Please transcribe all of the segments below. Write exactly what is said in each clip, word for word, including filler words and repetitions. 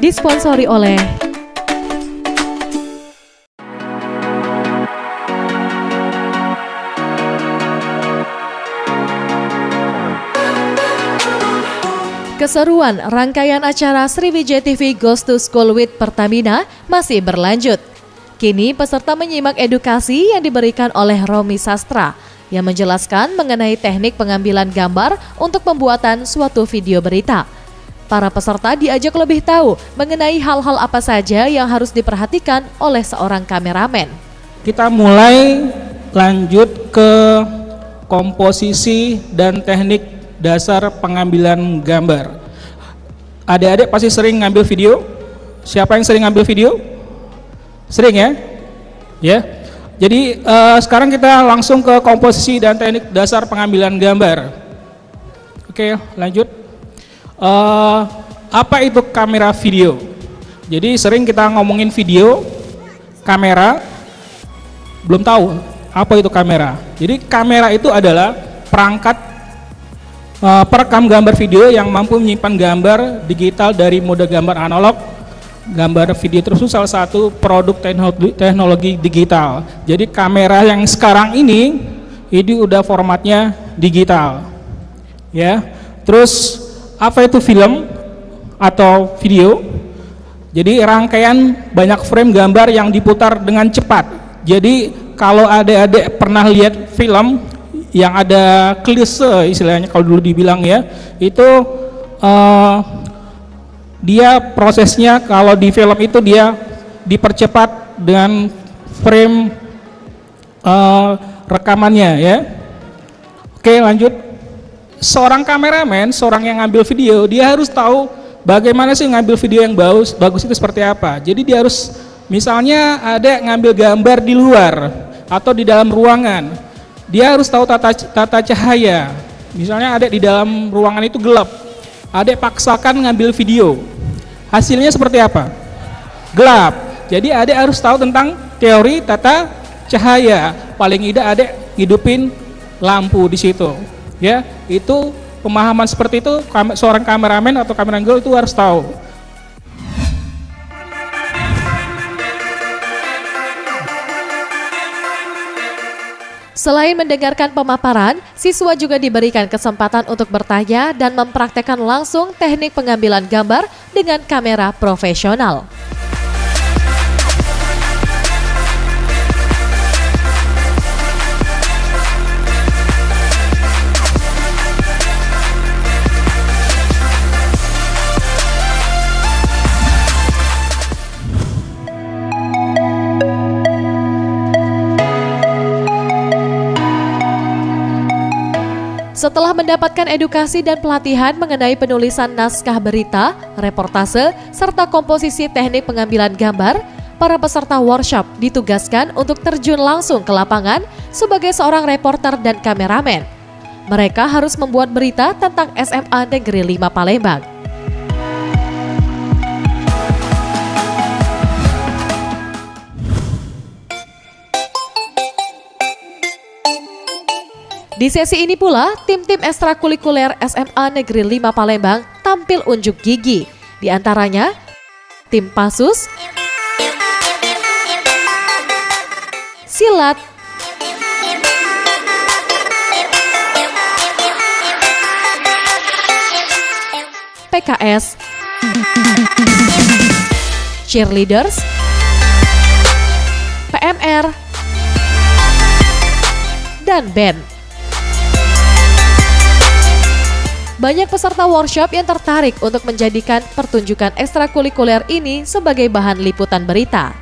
disponsori oleh keseruan rangkaian acara Sriwijaya T V Goes to School with Pertamina masih berlanjut. Kini peserta menyimak edukasi yang diberikan oleh Romi Sastra yang menjelaskan mengenai teknik pengambilan gambar untuk pembuatan suatu video berita. Para peserta diajak lebih tahu mengenai hal-hal apa saja yang harus diperhatikan oleh seorang kameramen. Kita mulai lanjut ke komposisi dan teknik dasar pengambilan gambar. Adik-adik pasti sering ngambil video. Siapa yang sering ngambil video? Sering ya? Ya. Jadi uh, sekarang kita langsung ke komposisi dan teknik dasar pengambilan gambar. Oke, lanjut. Uh, apa itu kamera video? Jadi sering kita ngomongin video, kamera, belum tahu apa itu kamera. Jadi kamera itu adalah perangkat Uh, perekam gambar video yang mampu menyimpan gambar digital dari mode gambar analog, gambar video tersebut salah satu produk teknologi, teknologi digital. Jadi kamera yang sekarang ini, ini udah formatnya digital, ya. Terus apa itu film atau video? Jadi rangkaian banyak frame gambar yang diputar dengan cepat. Jadi kalau adik-adik pernah lihat film yang ada klise istilahnya kalau dulu dibilang ya, itu uh, dia prosesnya kalau di film itu dia dipercepat dengan frame uh, rekamannya ya. Oke, lanjut. Seorang kameramen, seorang yang ngambil video, dia harus tahu bagaimana sih ngambil video yang bagus, bagus itu seperti apa. Jadi dia harus, misalnya ada ngambil gambar di luar atau di dalam ruangan, dia harus tahu tata, tata cahaya. Misalnya ada di dalam ruangan itu gelap, adek paksakan ngambil video, hasilnya seperti apa? Gelap. Jadi adek harus tahu tentang teori tata cahaya. Paling tidak adek hidupin lampu di situ. Ya, itu pemahaman seperti itu seorang kameramen atau kameramen girl itu harus tahu. Selain mendengarkan pemaparan, siswa juga diberikan kesempatan untuk bertanya dan mempraktekkan langsung teknik pengambilan gambar dengan kamera profesional. Setelah mendapatkan edukasi dan pelatihan mengenai penulisan naskah berita, reportase, serta komposisi teknik pengambilan gambar, para peserta workshop ditugaskan untuk terjun langsung ke lapangan sebagai seorang reporter dan kameramen. Mereka harus membuat berita tentang S M A Negeri lima Palembang. Di sesi ini pula, tim-tim ekstrakurikuler S M A Negeri lima Palembang tampil unjuk gigi. Di antaranya, tim Pasus, Silat, P K S, Cheerleaders, P M R, dan band. Banyak peserta workshop yang tertarik untuk menjadikan pertunjukan ekstrakurikuler ini sebagai bahan liputan berita.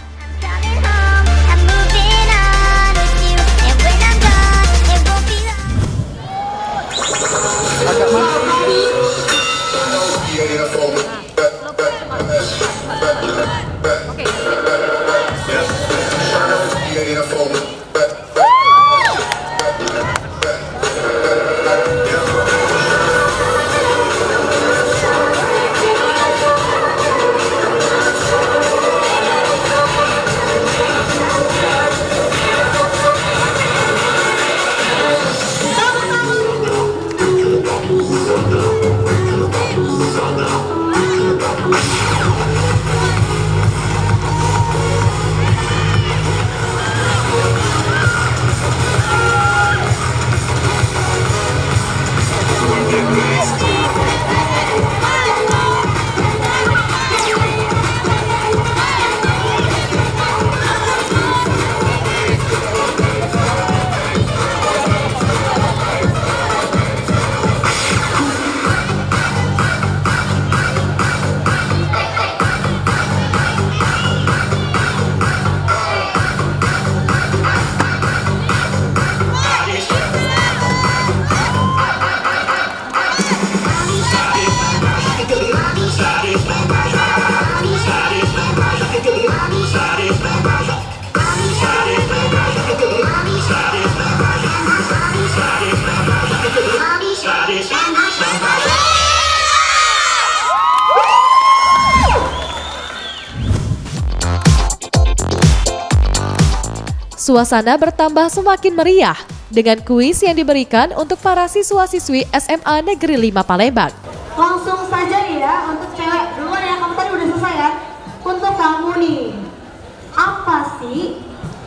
Suasana bertambah semakin meriah dengan kuis yang diberikan untuk para siswa-siswi S M A Negeri lima Palembang. Langsung saja nih ya, untuk cewek duluan ya, kamu tadi udah selesai ya. Untuk kamu nih, apa sih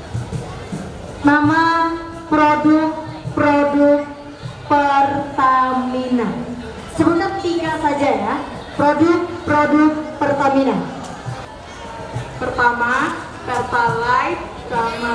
nama produk-produk Pertamina? Sebutkan tiga saja ya, produk-produk Pertamina. Pertama, Pertalite sama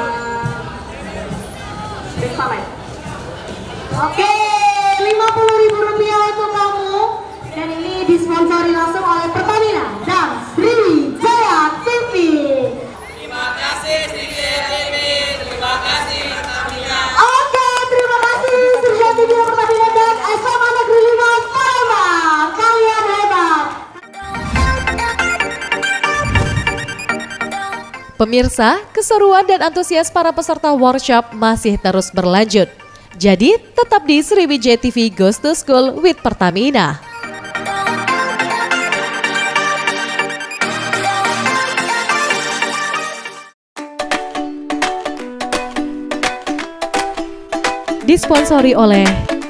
Pertalite. Oke, lima puluh ribu rupiah untuk kamu. Dan ini disponsori langsung oleh Pertamina dan Sriwijaya T V. Terima kasih Sriwijaya T V, terima kasih Pertamina. Oke, terima kasih Sriwijaya T V, Pertamina dan S M A Negeri lima Palembang. Kalian hebat. Pemirsa, keseruan dan antusias para peserta workshop masih terus berlanjut. Jadi, tetap di Sriwijaya T V Goes to School with Pertamina. Disponsori oleh